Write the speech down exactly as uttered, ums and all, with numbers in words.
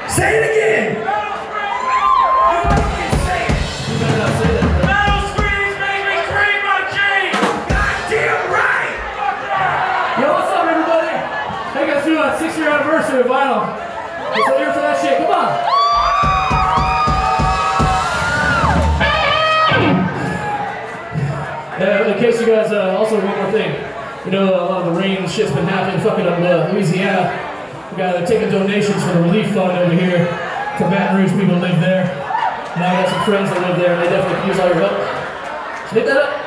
Say it again! Six year anniversary of vinyl. Let's go here for that shit. Come on. Uh, in case you guys, uh, also one more thing. You know, a lot of the rain shit's been happening fucking up uh, Louisiana. We got uh, taking donations for the relief fund over here. To Baton Rouge people live there. And I got some friends that live there and they definitely could use all your help. So hit that up.